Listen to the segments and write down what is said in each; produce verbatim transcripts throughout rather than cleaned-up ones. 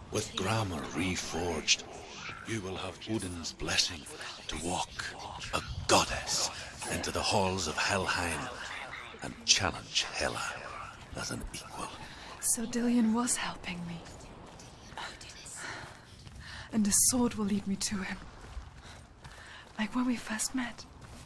With grammar reforged, you will have Odin's blessing to walk, a goddess, into the halls of Helheim and challenge Hela as an equal. So Dillion was helping me. And the sword will lead me to him. Like when we first met.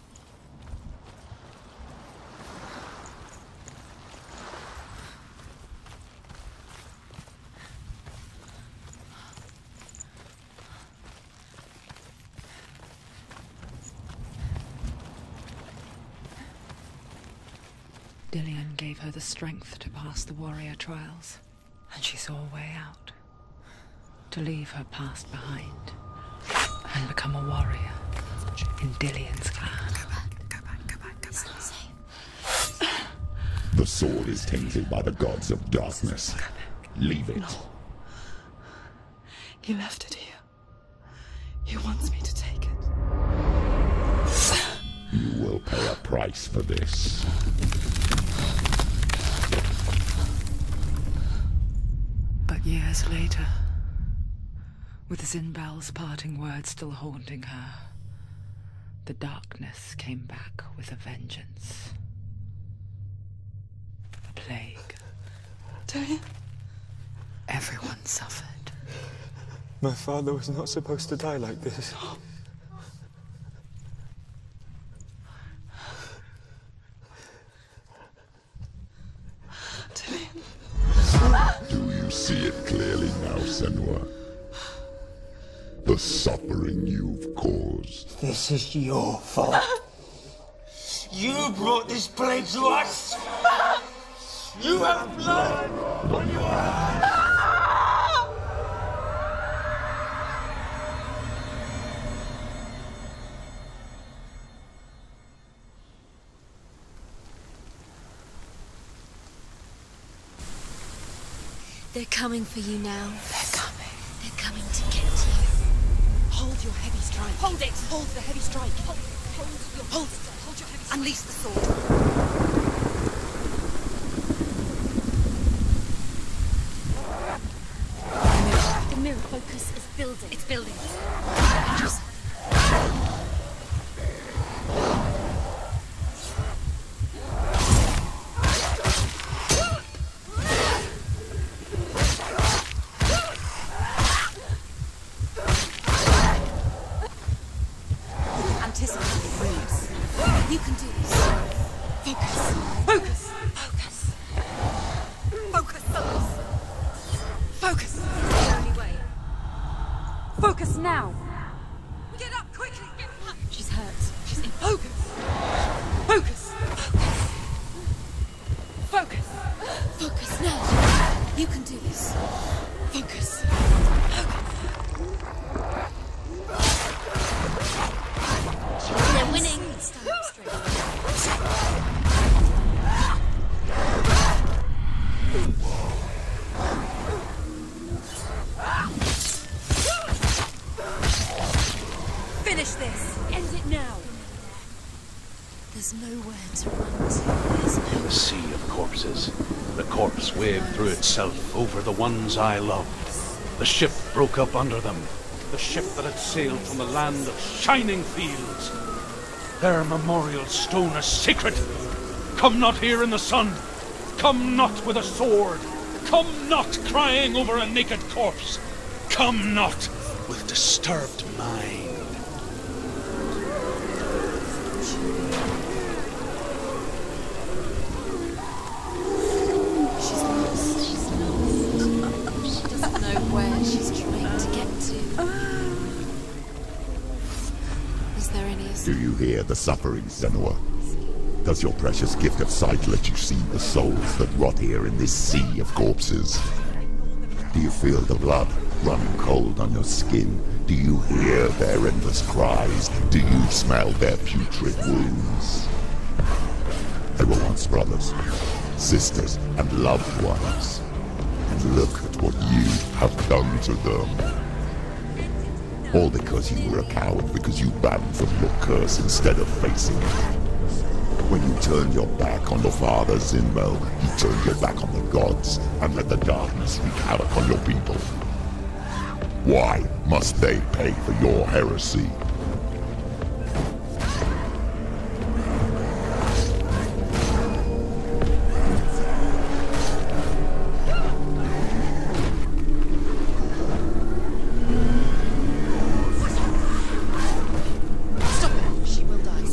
Dillion gave her the strength to pass the warrior trials, and she saw a way out. To leave her past behind, and become a warrior in Dillion's clan. Go back, go back, go back, go back. The sword is tainted by the gods of darkness. Leave it. No. He left it here. He wants me to take it. You will pay a price for this. But years later, with Zynbel's parting words still haunting her, the darkness came back with a vengeance. A plague. Dillion? Everyone suffered. My father was not supposed to die like this. Do you see it clearly now, Senua? The suffering you've caused. This is your fault. You brought this plague to us! You have blood on your hands! They're coming for you now. They're coming. They're coming to get you. Hold your heavy strike. Hold it! Hold the heavy strike. Hold, hold your hold. Hold your heavy strike. Unleash the sword. The mirror focus is building. It's building. You can do this. Focus. Focus. Focus. Focus. Focus. It's the only way. Focus now. Get up quickly. Get up. She's hurt. She's in Focus. Focus. Focus. focus now. You can do this. Focus. Focus. They're winning. Stand up straight. Finish this. End it now. There's nowhere to run to. There's no Sea of corpses. The corpse waved through itself over the ones I loved. The ship broke up under them. The ship that had sailed from the land of shining fields. Their memorial stone is sacred. Come not here in the sun. Come not with a sword. Come not crying over a naked corpse. Come not with disturbed mind. She's lost. She's lost. She doesn't know where she's trying to get to. Is there any Do you hear the suffering, Senua? Does your precious gift of sight let you see the souls that rot here in this sea of corpses? Do you feel the blood running cold on your skin? Do you hear their endless cries? Do you smell their putrid wounds? They were once brothers, sisters, and loved ones. And look at what you have done to them. All because you were a coward, because you ran from your curse instead of facing it. When you turned your back on your father, Zynbel, you turned your back on the gods, and let the darkness wreak havoc on your people. Why must they pay for your heresy? Stop it! She will die.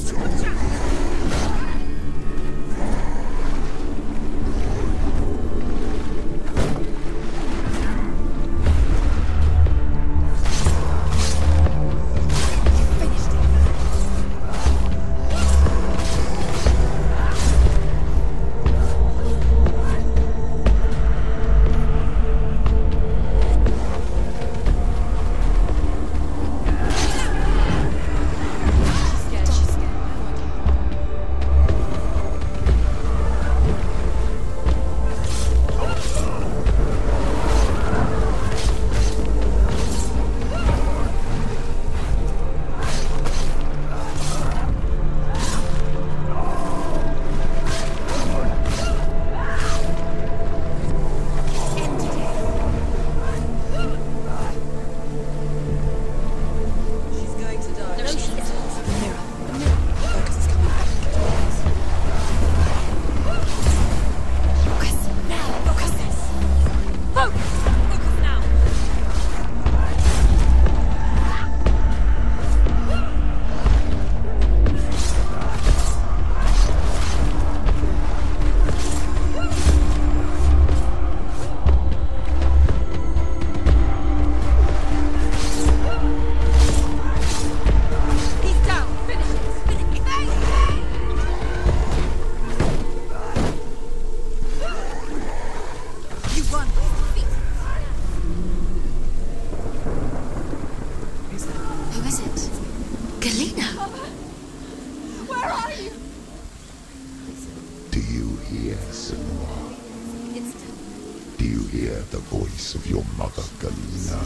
The voice of your mother, Galena.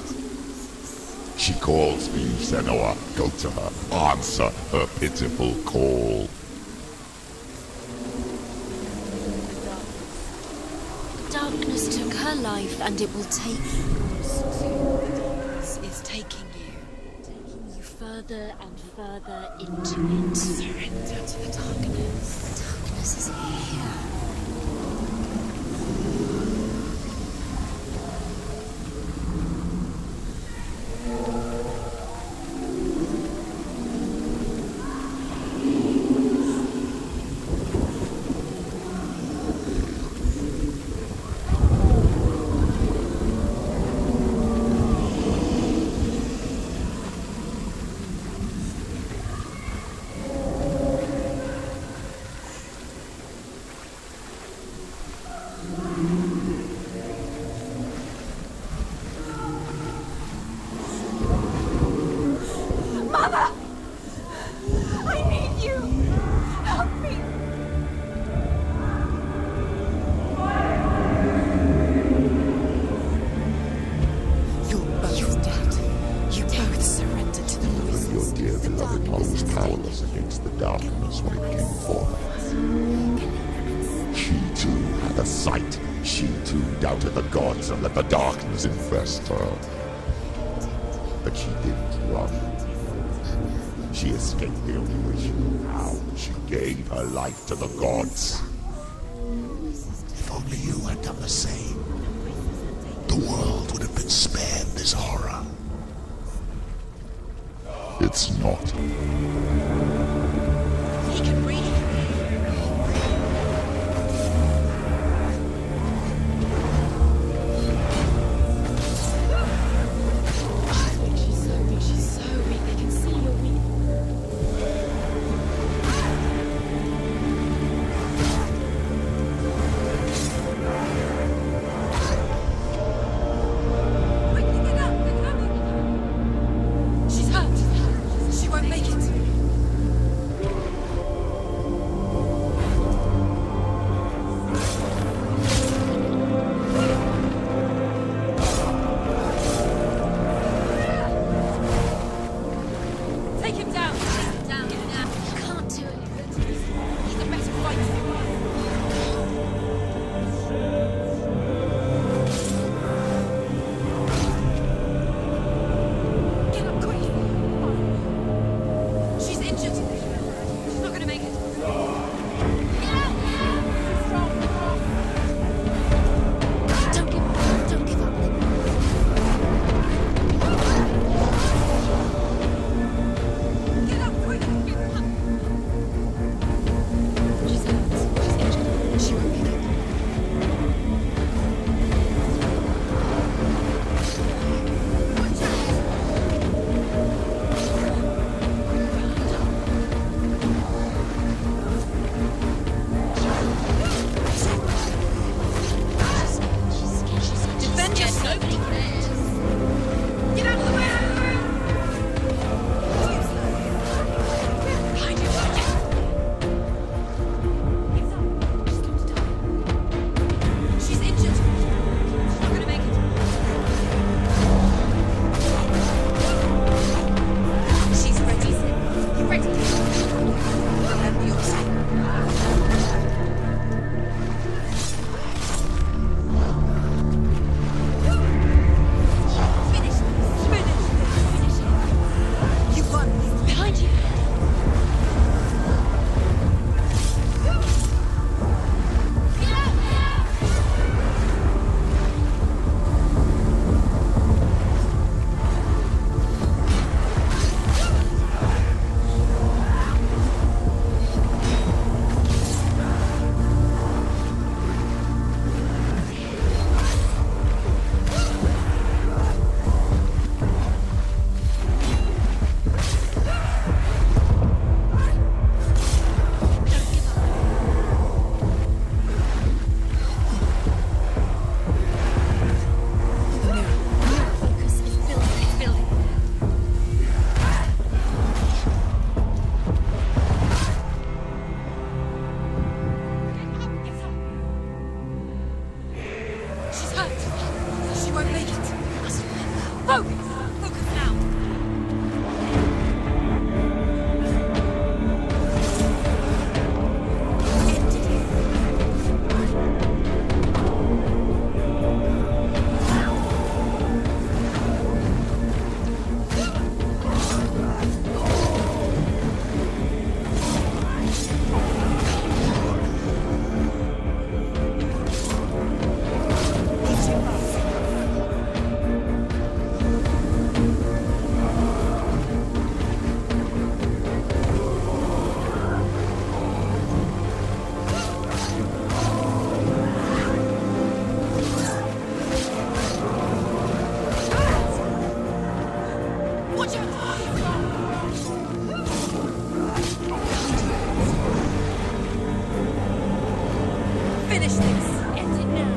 She calls for you, Senua. Go to her. Answer her pitiful call. Darkness took her life, and it will take you. It's taking you. Taking you further and further into it. Surrender to the darkness. The darkness is here. The darkness infest her. But she didn't run. She escaped the only way she knew how. She gave her life to the gods. If only you had done the same, the world would have been spared this horror. It's not. He can breathe. She's hurt. She won't make it. Focus! Focus now! Finish this! End it now!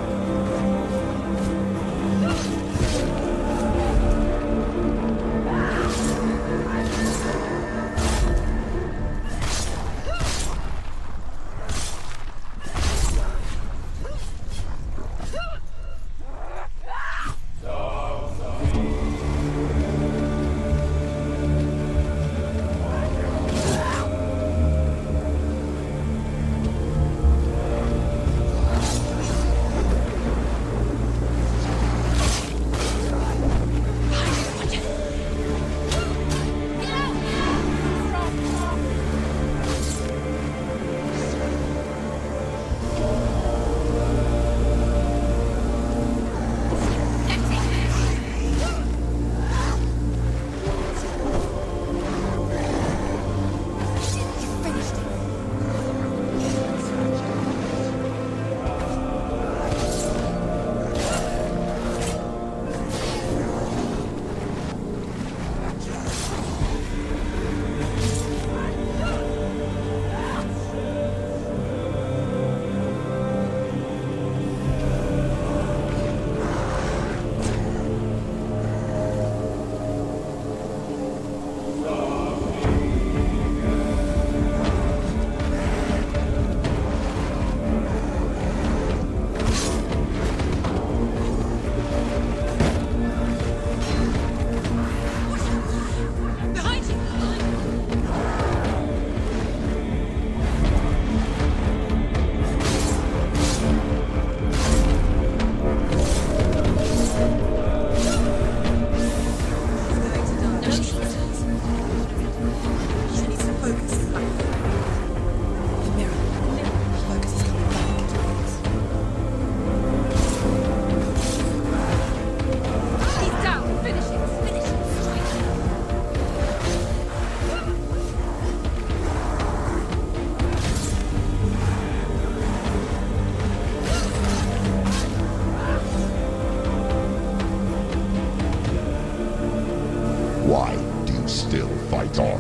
Why do you still fight on?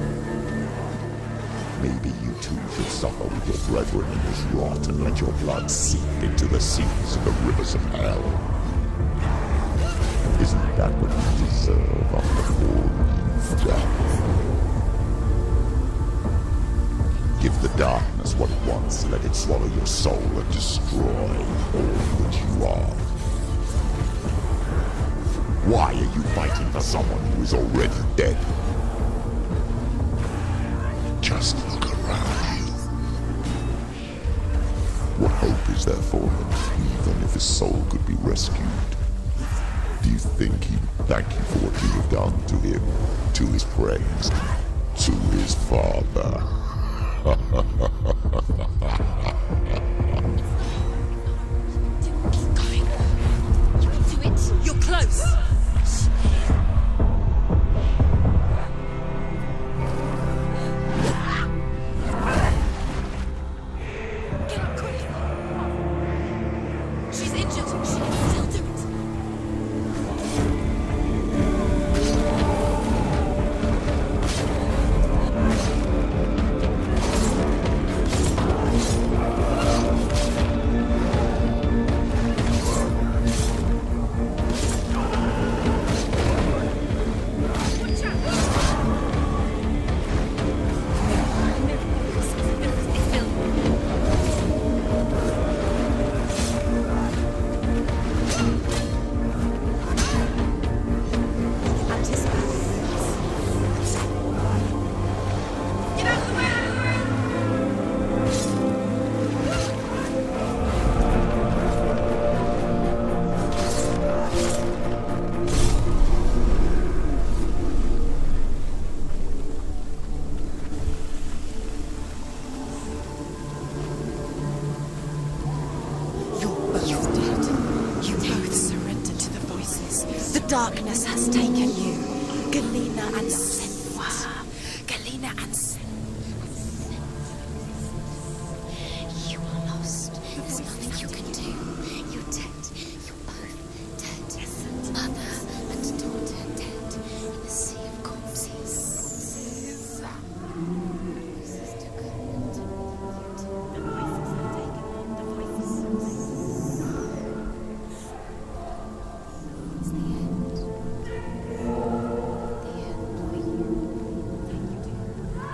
Maybe you too should suffer with your brethren in this rot and let your blood seep into the seas and the rivers of hell. Isn't that what you deserve after all you've done? Give the darkness what it wants, let it swallow your soul and destroy all that you are. Why are you fighting for someone who is already dead? Just look around you. What hope is there for him, even if his soul could be rescued? Do you think he'd thank you for what you have done to him, to his friends, to his father? Keep going. You can do it. You're close. Get up quick. She's injured. She can still do it. Galena and Senua. Galena and Senua. You are lost. There's nothing you can do. You're dead. You're both dead. Mother and daughter dead in the sea of corpses. Voices took her and the voices have taken on the voices. It's the end. The end for you. Thank you, dear.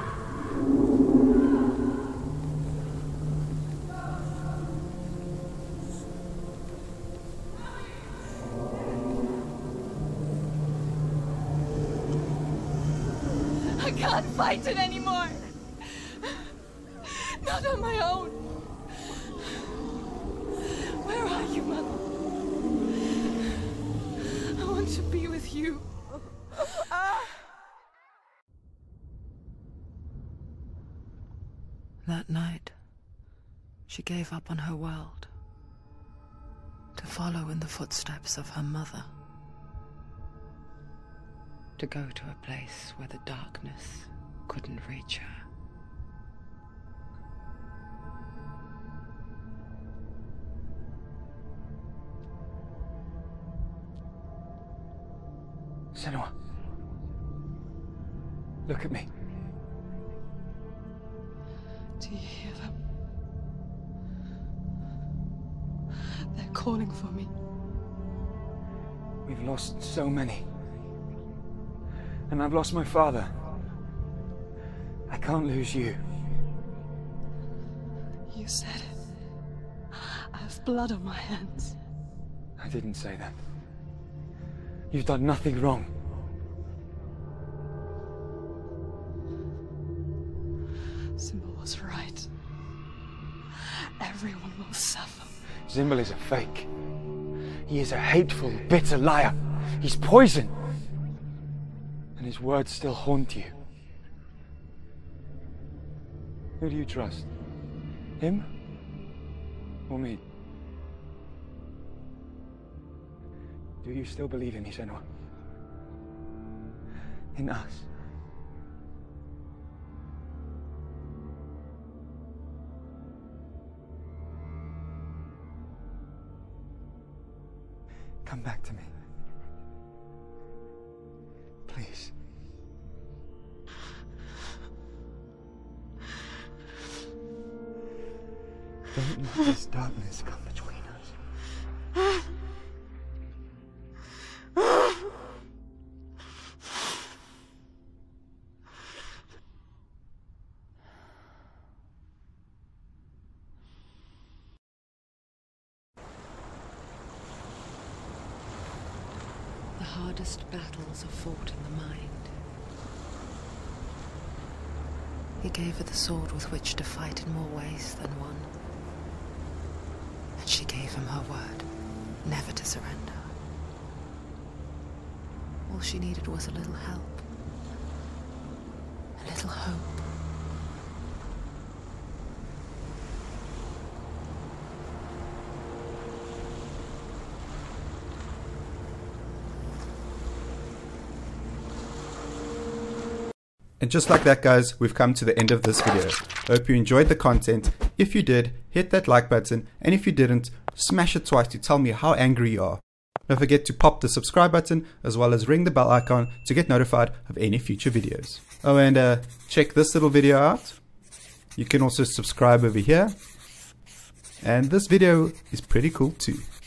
I can't fight it anymore. Not on my own. Where are you, Mother? I want to be with you. That night, she gave up on her world to follow in the footsteps of her mother, to go to a place where the darkness couldn't reach her. Senua, look at me. Do you hear them? They're calling for me. We've lost so many. And I've lost my father. I can't lose you. You said it. I have blood on my hands. I didn't say that. You've done nothing wrong. Symbol was right. Everyone will suffer. Zimbel is a fake. He is a hateful, bitter liar. He's poison. And his words still haunt you. Who do you trust? Him? Or me? Do you still believe in me, Senua? In us? Come back to me. Please. Don't let this darkness come between us. The hardest battles are fought in the mind. He gave her the sword with which to fight in more ways than one. And she gave him her word, never to surrender. All she needed was a little help, a little hope. And just like that, guys, we've come to the end of this video. Hope you enjoyed the content. If you did, hit that like button, and if you didn't, smash it twice to tell me how angry you are. Don't forget to pop the subscribe button as well as ring the bell icon to get notified of any future videos. Oh, and uh, check this little video out. You can also subscribe over here. And this video is pretty cool too.